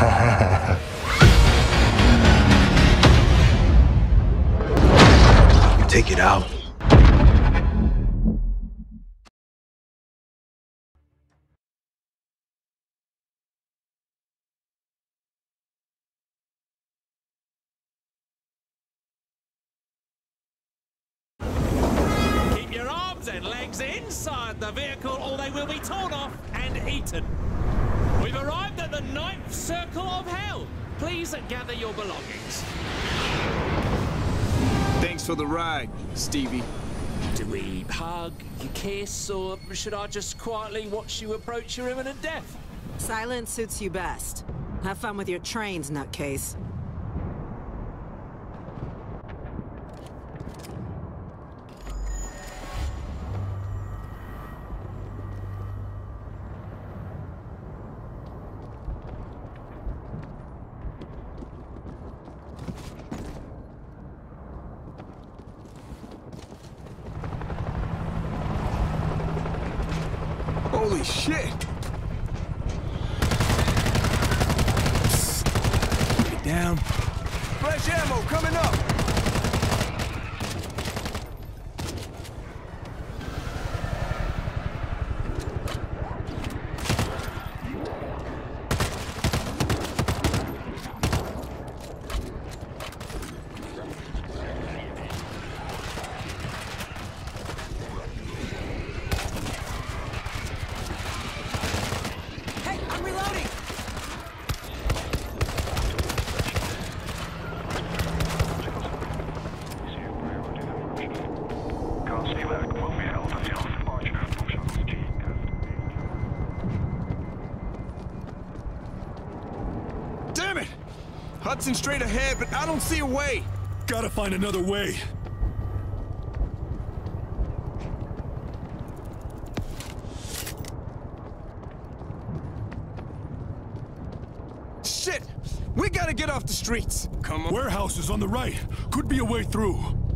You take it out. Keep your arms and legs inside the vehicle or they will be torn off and eaten. We've arrived at the 9th circle of hell. Please gather your belongings. Thanks for the ride, Stevie. Do we hug, you kiss, or should I just quietly watch you approach your imminent death? Silence suits you best. Have fun with your trains, nutcase. Holy shit! Get down. Fresh ammo coming up! Damn it! Hudson straight ahead, but I don't see a way. Gotta find another way. Shit! We gotta get off the streets. Come on. Warehouse is on the right. Could be a way through.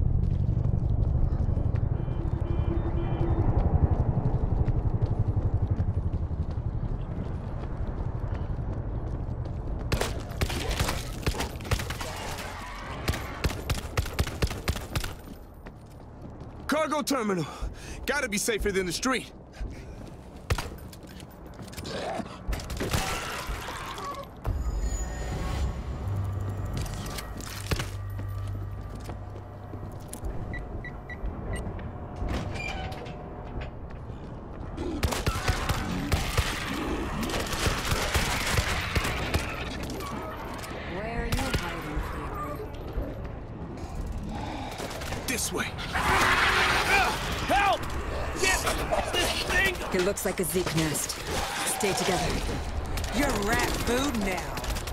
Cargo terminal. Gotta be safer than the street. Where are you hiding, Creeper? This way. Help! Get this thing! It looks like a Zeke nest. Stay together. You're rat food now.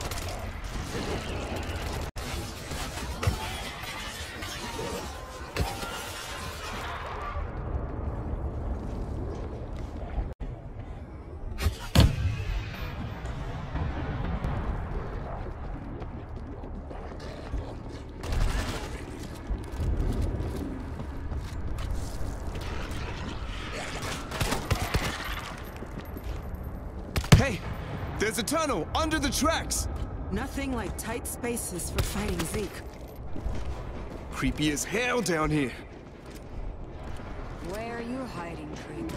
Hey, there's a tunnel under the tracks. Nothing like tight spaces for fighting Zeke. Creepy as hell down here. Where are you hiding, Creeper?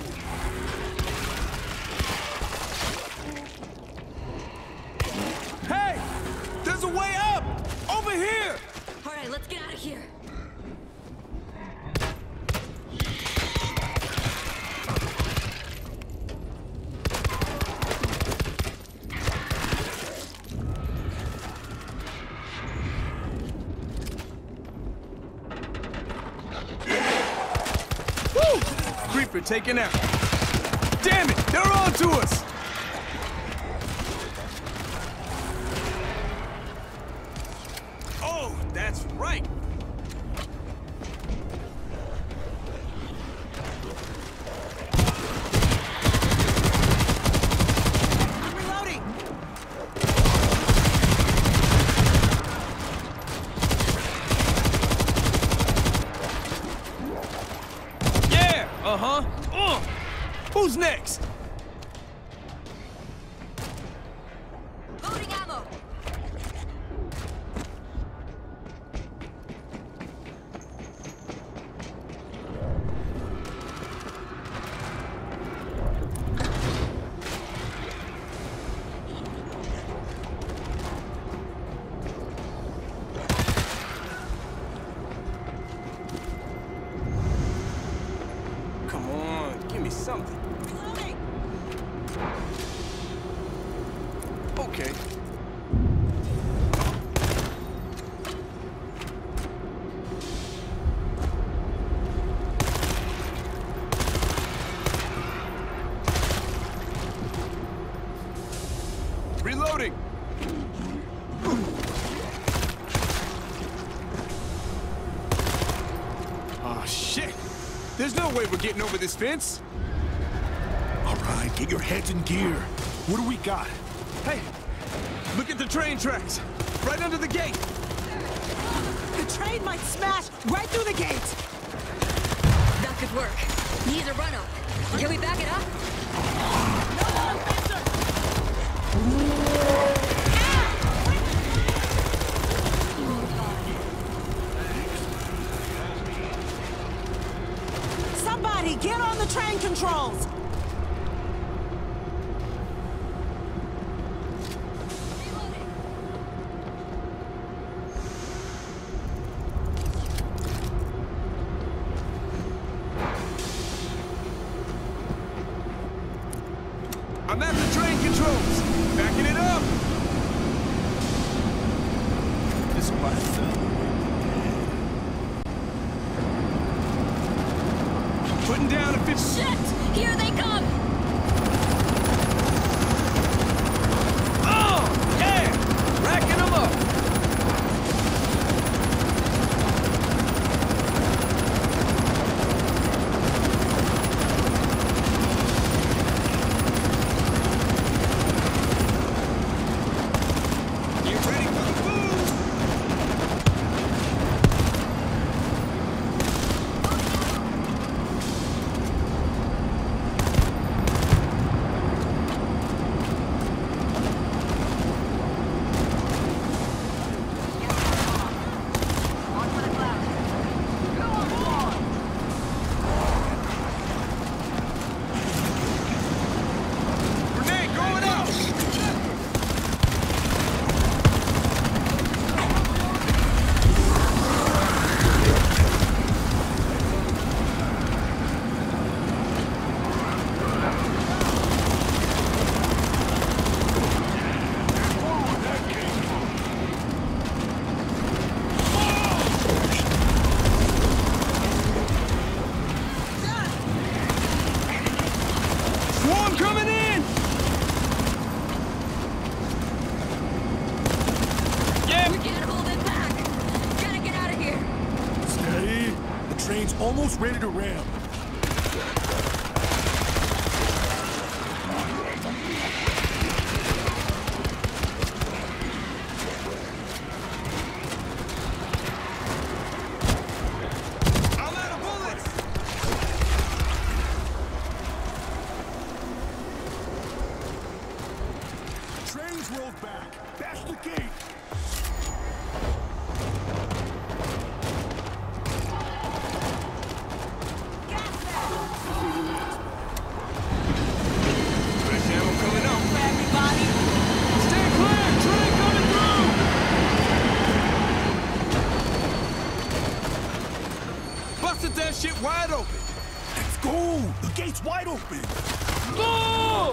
Hey! There's a way up! Over here! All right, let's get out of here. Woo! Creeper taken out. Damn it! They're on to us! Oh, that's right. I'm reloading. Yeah, Who's next? Loading ammo. Okay. Reloading! Oh, shit! There's no way we're getting over this fence! All right, get your heads in gear. What do we got? Hey! Look at the train tracks! Right under the gate! The train might smash right through the gate! That could work. Needs a run-up. Can we back it up? Somebody get on the train controls! I'm at the train controls! Backing it up! This is my cell. Putting down a 50... Shit! Here they come! Oh! Yeah! Racking them up! Get ready for the move! Grenade going out! Swarm coming in! Yeah! We can't hold it back! Gotta get out of here! Steady. The train's almost ready to ram. I'm out of bullets! Train's rolled back. Bash the gate. Fresh ammo coming up. Everybody! Stay clear! Train coming through! Busted that shit wide open! Let's go. The gate's wide open. Go!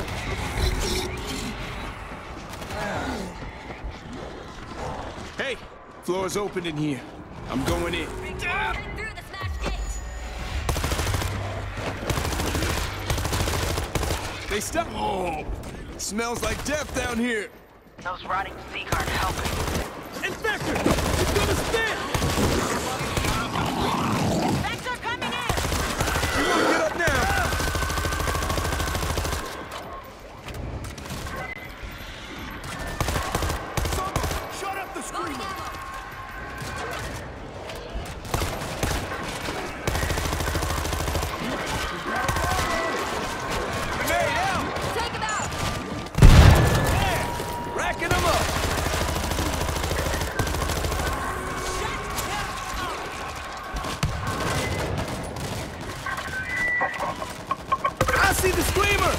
Hey, floor's open in here. I'm going in. Head through the smashed gate! They stop. Oh, smells like death down here. Those rotting Zeke aren't helping. Inspector, it's gonna spin. Vector coming in! You wanna get up now? Someone, shut up the Loading screamer. ammo! Grenade out. Take him out! Yeah, racking them up. I see the screamer.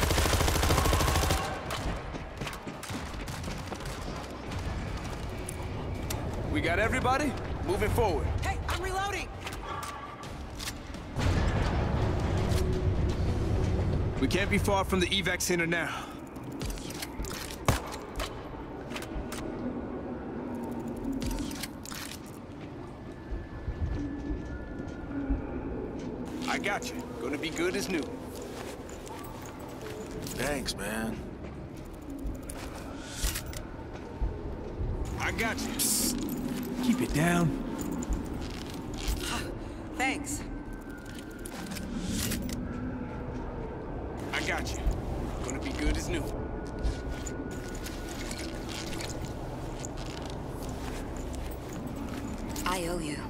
We got everybody moving forward. Hey, I'm reloading! We can't be far from the evac center now. got you. Gonna be good as new. Thanks, man. I got you. Keep it down. Thanks. I got you. Gonna be good as new. I owe you.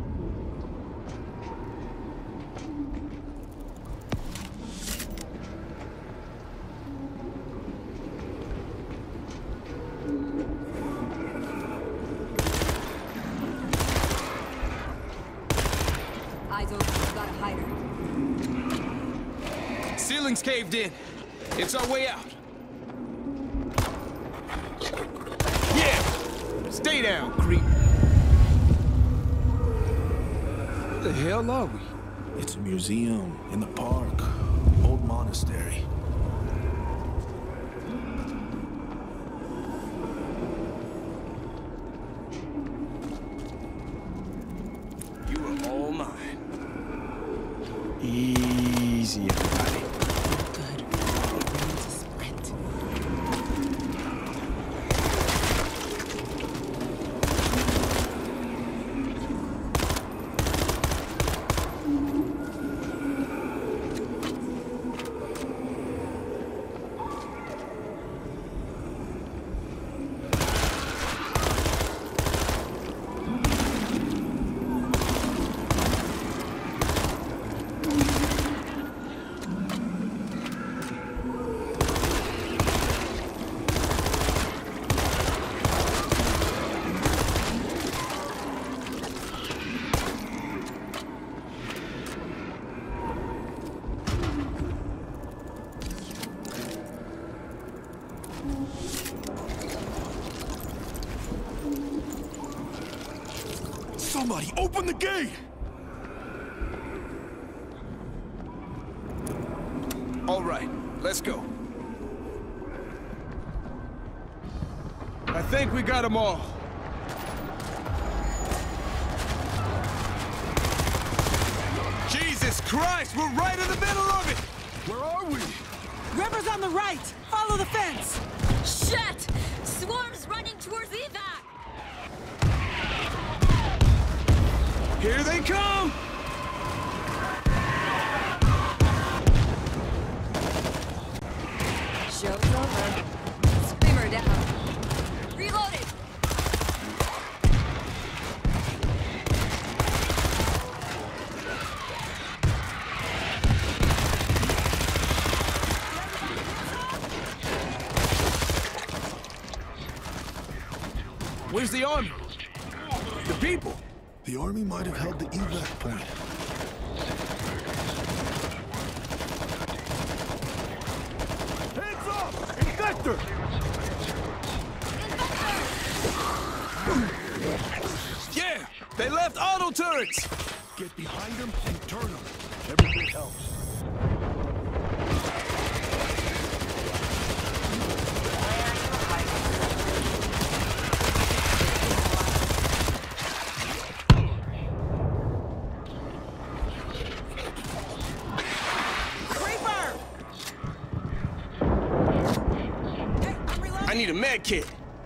Eyes open, got a hider. Ceiling's caved in. It's our way out. Yeah! Stay down, creep. Where the hell are we? It's a museum in the park. Old monastery. You are all mine. Easy, everybody. Good. We need to sprint. Somebody open the gate! All right, let's go. I think we got them all. Jesus Christ, we're right in the middle of it! Where are we? River's on the right! Follow the fence! Shit! Swarm's running towards evac! Here they come! Show's over. Screamer down. Reloaded! Where's the army? The people? The army might have held the evac point. Hands up! Infector! Yeah! They left auto turrets! Get behind them and turn them. Every bit helps. I need a med kit.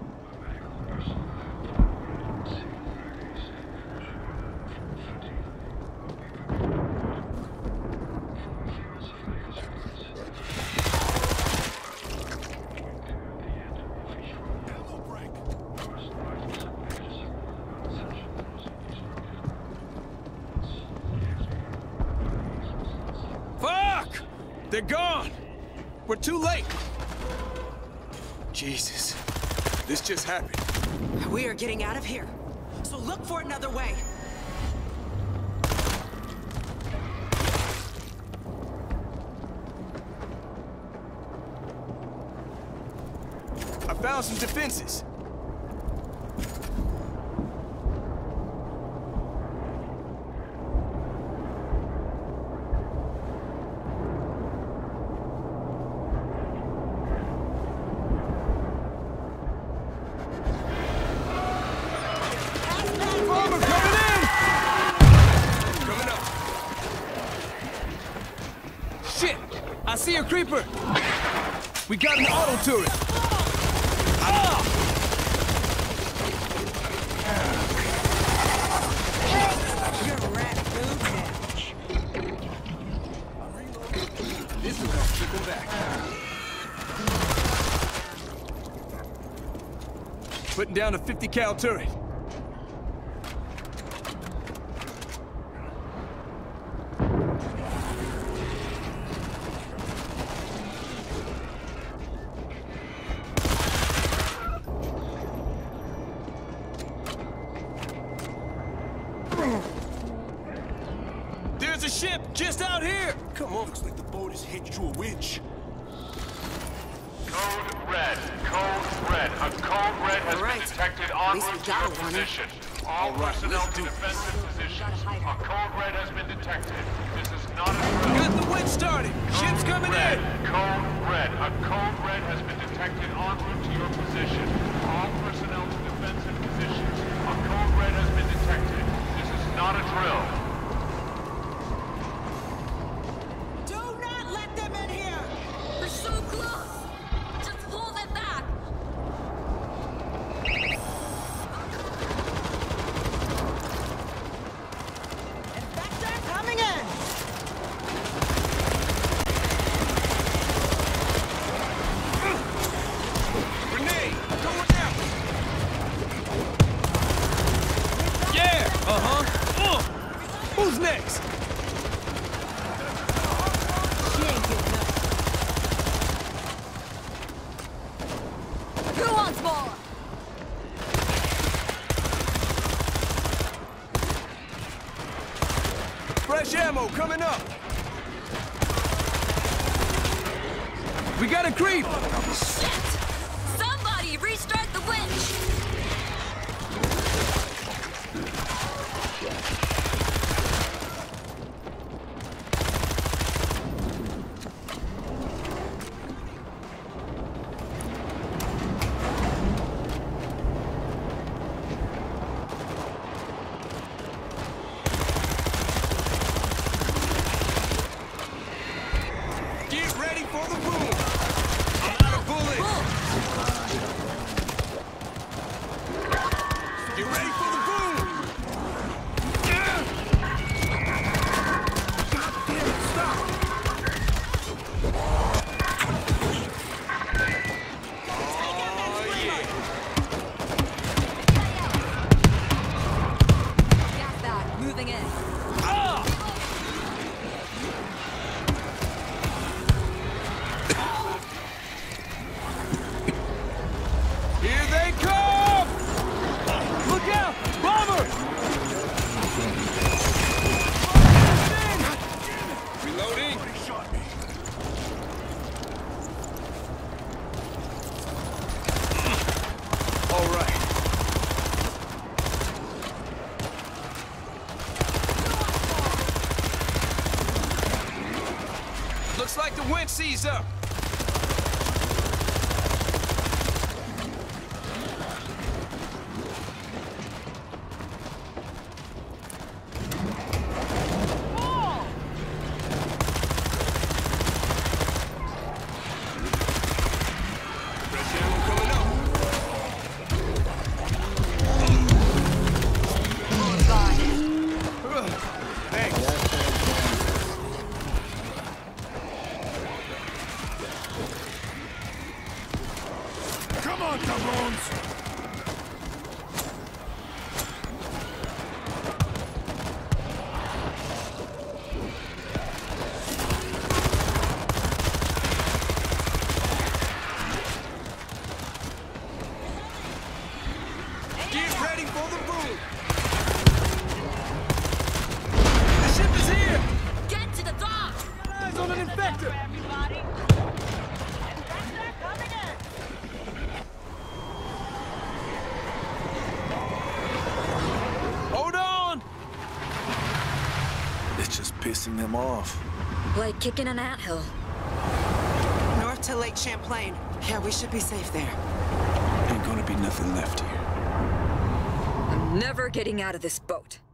Fuck! They're gone! We're too late! Jesus. This just happened. We are getting out of here. So look for another way. I found some defenses. Bomber coming in! Coming up. see a creeper! We got an auto turret! Ah! You're a rat food now. This will help trickle back. Putting down a 50 cal turret. There's a ship just out here! Come on, looks like the boat is hitched to a winch. Code red. A code red has been detected en least we route to got your one. position. All personnel to defensive positions. A code red has been detected. This is not a drill. Got the winch started! Ship's coming in! Code red. A code red has been detected en route to your position. All personnel to defensive positions. A code red has been detected. This is not a drill. Do not let them in here! We're so close! Just pull them back! Infector coming in! Grenade! Going out! Yeah! Uh-huh! Who's next? She ain't getting up. Who wants more? Fresh ammo coming up! We got a creep! Shit! Somebody restart the winch! Get ready for the boom! I'm out of bullets! Get ready for the boom! God damn it, stop! Oh, yeah. Gas back, moving in. Ah! Here they come! Look out! Bomber! Reloading! Somebody shot me. All right. Looks like the winch seized up. Fresh ammo coming up. Ugh, thanks. Come on, cabrones! Get ready for the boom! The ship is here! Get to the dock! Eyes on an infector! Everybody! Infector coming in! Hold on! It's just pissing them off. Like kicking an anthill. North to Lake Champlain. Yeah, we should be safe there. Ain't gonna be nothing left here. I'm never getting out of this boat.